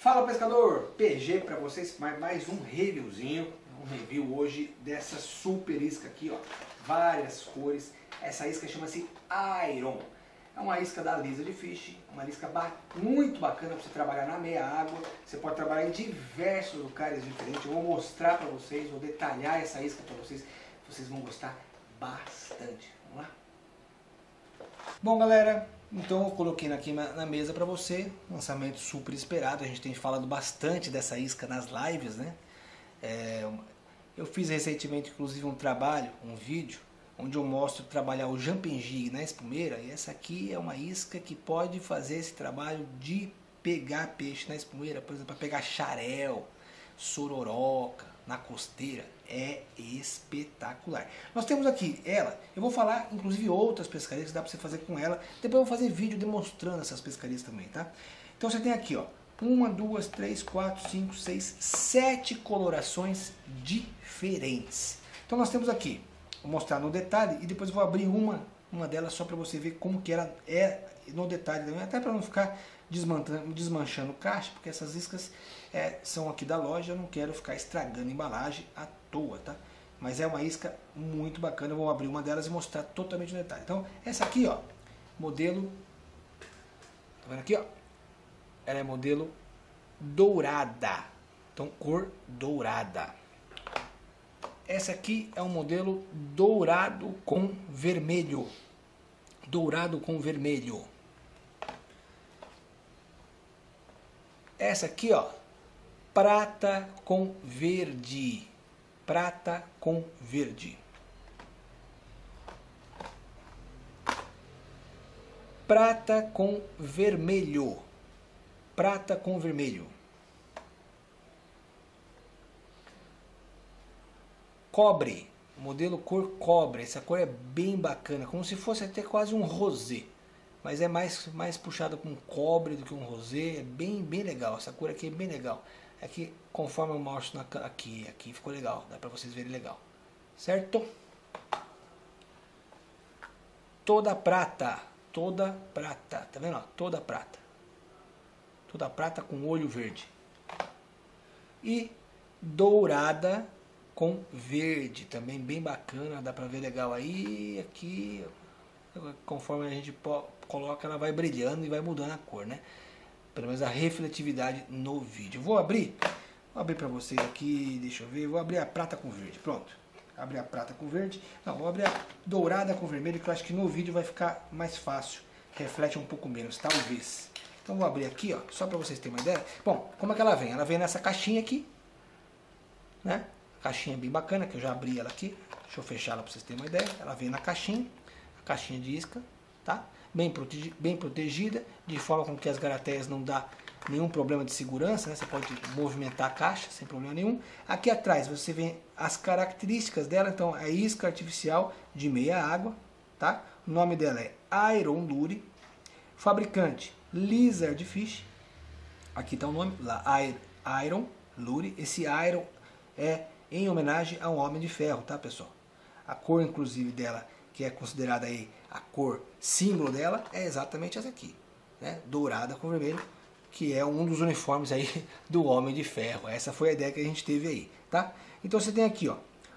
Fala pescador, PG para vocês, mais um reviewzinho, um review hoje dessa super isca aqui, ó, várias cores. Essa isca chama-se Iron, é uma isca da Lizard Fish, uma isca muito bacana para você trabalhar na meia água. Você pode trabalhar em diversos lugares diferentes. Eu vou mostrar para vocês, vou detalhar essa isca para vocês, vocês vão gostar bastante. Vamos lá? Bom galera, então eu coloquei aqui na mesa para você, lançamento super esperado. A gente tem falado bastante dessa isca nas lives, né? Eu fiz recentemente inclusive um trabalho, um vídeo, onde eu mostro trabalhar o jumping jig na espumeira. E essa aqui é uma isca que pode fazer esse trabalho de pegar peixe na espumeira, por exemplo, para pegar xarel, sororoca, na costeira. É espetacular. Nós temos aqui ela, eu vou falar inclusive outras pescarias que dá para você fazer com ela. Depois eu vou fazer vídeo demonstrando essas pescarias também, tá? Então você tem aqui, ó, 1, 2, 3, 4, 5, 6, 7 colorações diferentes. Então nós temos aqui, vou mostrar no detalhe e depois eu vou abrir uma delas só para você ver como que ela é no detalhe também, até para não ficar desmanchando caixa, porque essas iscas são aqui da loja, eu não quero ficar estragando embalagem à toa, tá? Mas é uma isca muito bacana, eu vou abrir uma delas e mostrar totalmente no detalhe. Então, essa aqui, ó, modelo, tá vendo aqui, ó? Ela é modelo dourada, então cor dourada. Essa aqui é um modelo dourado com vermelho, dourado com vermelho. Essa aqui, ó, prata com verde, prata com verde. Prata com vermelho, prata com vermelho. Cobre, modelo cor cobre. Essa cor é bem bacana, como se fosse até quase um rosé, mas é mais puxado com cobre do que um rosé. É bem legal, essa cor aqui é bem legal. Aqui, conforme eu mostro aqui ficou legal, dá pra vocês verem legal, certo? Toda prata, tá vendo? Ó, toda prata com olho verde e dourada com verde, também bem bacana, dá pra ver legal aí. Aqui, conforme a gente coloca, ela vai brilhando e vai mudando a cor, né? Pelo menos a refletividade no vídeo. Vou abrir para vocês aqui, deixa eu ver, vou abrir a prata com verde, pronto. Abrir a prata com verde, não, vou abrir a dourada com vermelho, que eu acho que no vídeo vai ficar mais fácil, reflete um pouco menos, talvez. Então vou abrir aqui, ó, só para vocês terem uma ideia. Bom, como é que ela vem? Ela vem nessa caixinha aqui, né? Caixinha bem bacana, que eu já abri ela aqui. Deixa eu fechar ela para vocês terem uma ideia. Ela vem na caixinha, a caixinha de isca, tá? Bem protegida, de forma com que as garateias não dá nenhum problema de segurança, né? Você pode movimentar a caixa sem problema nenhum. Aqui atrás você vê as características dela. Então, a isca artificial de meia água, tá? O nome dela é Iron Lure. Fabricante Lizard Fish. Aqui está o nome, lá, Iron Lure. Esse Iron é em homenagem a um homem de ferro, tá, pessoal? A cor, inclusive, dela, que é considerada aí a cor símbolo dela, é exatamente essa aqui, né? Dourada com vermelho, que é um dos uniformes aí do Homem de Ferro. Essa foi a ideia que a gente teve aí, tá? Então você tem aqui, ó,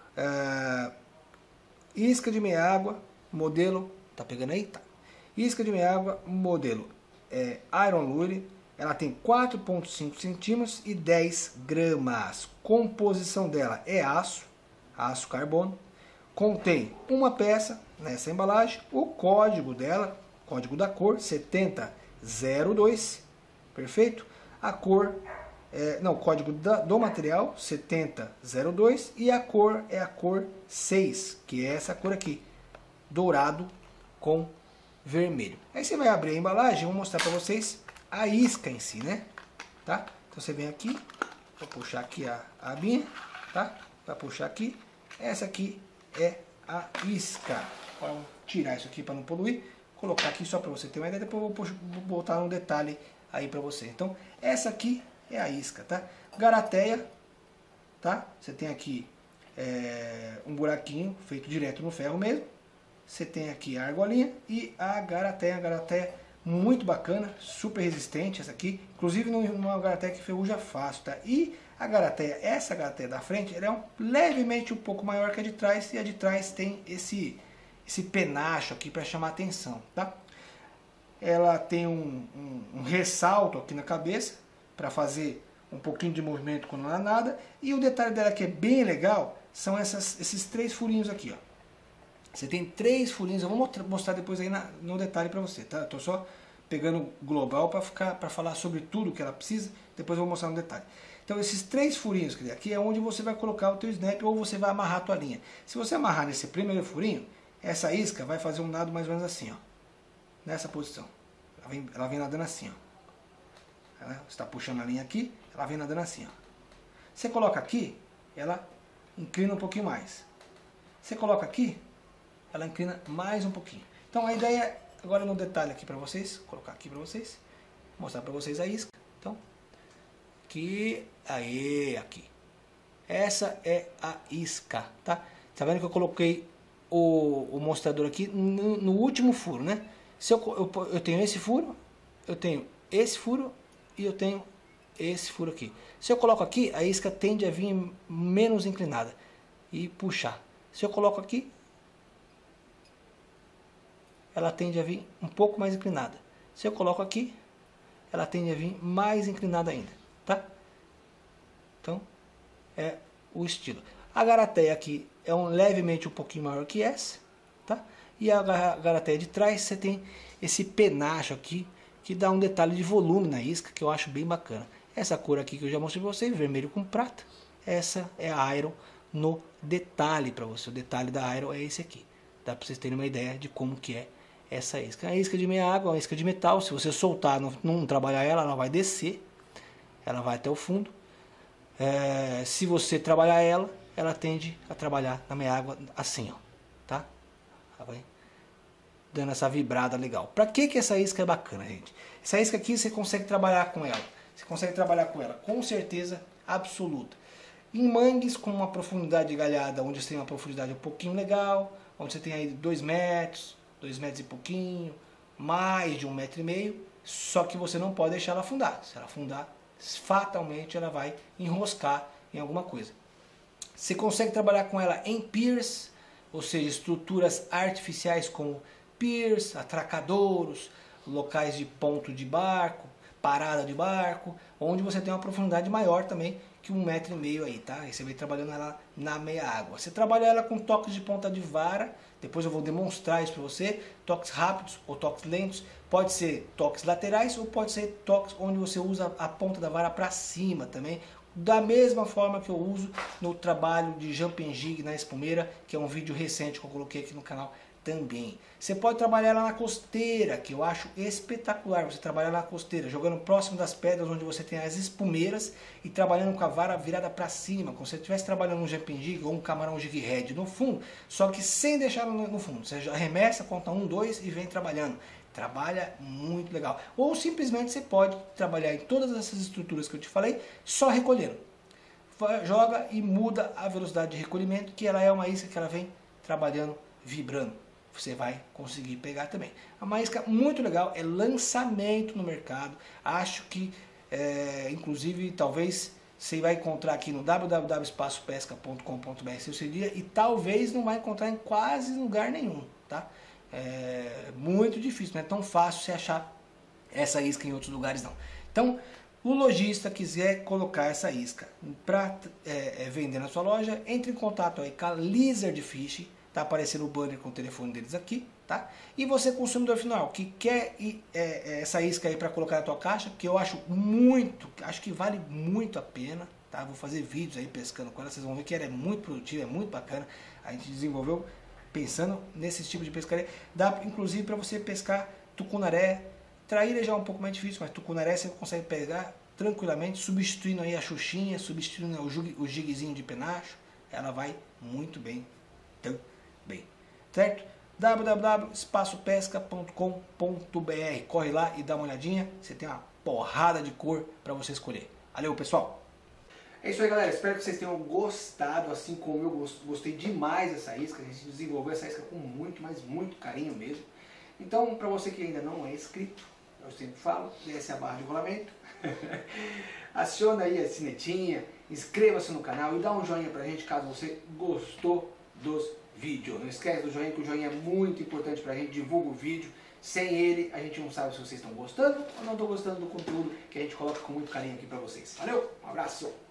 isca de meia água, modelo, tá pegando aí? Tá. Isca de meia água, modelo Iron Lure. Ela tem 4,5 centímetros e 10 gramas. Composição dela é aço carbono. Contém uma peça nessa embalagem. O código dela, código da cor, 7002. Perfeito? A cor, o código do material, 7002. E a cor é a cor 6, que é essa cor aqui, dourado com vermelho. Aí você vai abrir a embalagem, eu vou mostrar para vocês a isca em si, né? Tá? Então você vem aqui, vou puxar aqui a abinha, tá? Vai puxar aqui. Essa aqui é a isca. Agora vou tirar isso aqui para não poluir. Colocar aqui só para você ter uma ideia. Depois eu vou botar um detalhe aí para você. Então essa aqui é a isca, tá? Garateia, tá? Você tem aqui um buraquinho feito direto no ferro mesmo. Você tem aqui a argolinha e a garateia muito bacana, super resistente essa aqui, inclusive numa garateia que ferruja fácil, tá? E a garateia, essa garateia da frente, ela é levemente um pouco maior que a de trás, e a de trás tem esse penacho aqui para chamar atenção, tá? Ela tem um ressalto aqui na cabeça para fazer um pouquinho de movimento quando não há nada, e o detalhe dela que é bem legal são esses 3 furinhos aqui, ó. Você tem 3 furinhos, eu vou mostrar depois aí no detalhe para você, tá? Eu tô só pegando global para falar sobre tudo que ela precisa, depois eu vou mostrar no detalhe. Então esses 3 furinhos aqui é onde você vai colocar o teu snap ou você vai amarrar a tua linha. Se você amarrar nesse primeiro furinho, essa isca vai fazer um nado mais ou menos assim, ó, nessa posição. Ela vem nadando assim, ó. Você está puxando a linha aqui, ela vem nadando assim, ó. Você coloca aqui, ela inclina um pouquinho mais. Você coloca aqui, ela inclina mais um pouquinho. Então a ideia, agora no detalhe aqui para vocês, colocar aqui para vocês, mostrar para vocês a isca. Então, aqui, aí, aqui. Essa é a isca, tá? Tá vendo que eu coloquei o mostrador aqui no último furo, né? Se eu tenho esse furo, eu tenho esse furo e eu tenho esse furo aqui. Se eu coloco aqui, a isca tende a vir menos inclinada e puxar. Se eu coloco aqui, ela tende a vir um pouco mais inclinada. Se eu coloco aqui, ela tende a vir mais inclinada ainda, tá? Então, é o estilo. A garateia aqui é levemente um pouquinho maior que essa, tá? E a garateia de trás você tem esse penacho aqui, que dá um detalhe de volume na isca, que eu acho bem bacana. Essa cor aqui que eu já mostrei para vocês, vermelho com prata, essa é a Iron no detalhe para você. O detalhe da Iron é esse aqui. Dá para vocês terem uma ideia de como que é essa isca. A isca de meia água é uma isca de metal. Se você soltar, não trabalhar ela vai descer. Ela vai até o fundo. Se você trabalhar ela tende a trabalhar na meia água assim, ó, tá? Ela vai dando essa vibrada legal. Para que essa isca é bacana, gente? Essa isca aqui você consegue trabalhar com ela. Você consegue trabalhar com ela com certeza absoluta. Em mangues com uma profundidade de galhada, onde você tem uma profundidade um pouquinho legal, onde você tem aí 2 metros, 2 metros e pouquinho, mais de 1,5 metro, só que você não pode deixar ela afundar. Se ela afundar, fatalmente ela vai enroscar em alguma coisa. Você consegue trabalhar com ela em piers, ou seja, estruturas artificiais como piers, atracadouros, locais de ponto de barco, parada de barco, onde você tem uma profundidade maior também que 1,5 metro aí, tá? Aí você vai trabalhando ela na meia água. Você trabalha ela com toques de ponta de vara, depois eu vou demonstrar isso para você, toques rápidos ou toques lentos, pode ser toques laterais ou pode ser toques onde você usa a ponta da vara para cima também, da mesma forma que eu uso no trabalho de jumping jig na espumeira, que é um vídeo recente que eu coloquei aqui no canal também. Você pode trabalhar ela na costeira, que eu acho espetacular, você trabalhar na costeira, jogando próximo das pedras onde você tem as espumeiras e trabalhando com a vara virada para cima, como se você estivesse trabalhando um jumping jig ou um camarão jig head no fundo, só que sem deixar no fundo. Você arremessa, conta 1, 2 e vem trabalhando. Trabalha muito legal. Ou simplesmente você pode trabalhar em todas essas estruturas que eu te falei, só recolhendo. Joga e muda a velocidade de recolhimento, que ela é uma isca que ela vem trabalhando, vibrando. Você vai conseguir pegar também. É uma isca muito legal, é lançamento no mercado. Acho que, inclusive, talvez você vai encontrar aqui no www.espaçopesca.com.br seu dia e talvez não vai encontrar em quase lugar nenhum, tá? É muito difícil, não é tão fácil você achar essa isca em outros lugares não. Então, o lojista quiser colocar essa isca para vender na sua loja, entre em contato aí com a Lizard Fish. Tá aparecendo o banner com o telefone deles aqui, tá? E você, consumidor final, que quer essa isca aí para colocar na tua caixa, que eu acho que vale muito a pena, tá? Vou fazer vídeos aí pescando com ela, vocês vão ver que ela é muito produtiva, é muito bacana. A gente desenvolveu pensando nesse tipo de pescaria. Dá inclusive para você pescar tucunaré, traíra já é um pouco mais difícil, mas tucunaré você consegue pegar tranquilamente, substituindo aí a xuxinha, substituindo o jiguezinho de penacho, ela vai muito bem. Então, bem, certo? www.espaçopesca.com.br. Corre lá e dá uma olhadinha. Você tem uma porrada de cor para você escolher. Valeu, pessoal! É isso aí, galera. Espero que vocês tenham gostado, assim como eu gostei demais dessa isca. A gente desenvolveu essa isca com muito, mas muito carinho mesmo. Então, para você que ainda não é inscrito, eu sempre falo, desce a barra de rolamento, aciona aí a sinetinha, inscreva-se no canal e dá um joinha pra gente caso você gostou dos vídeos. Não esquece do joinha, que o joinha é muito importante pra gente, divulga o vídeo. Sem ele, a gente não sabe se vocês estão gostando ou não estão gostando do conteúdo que a gente coloca com muito carinho aqui pra vocês. Valeu, um abraço!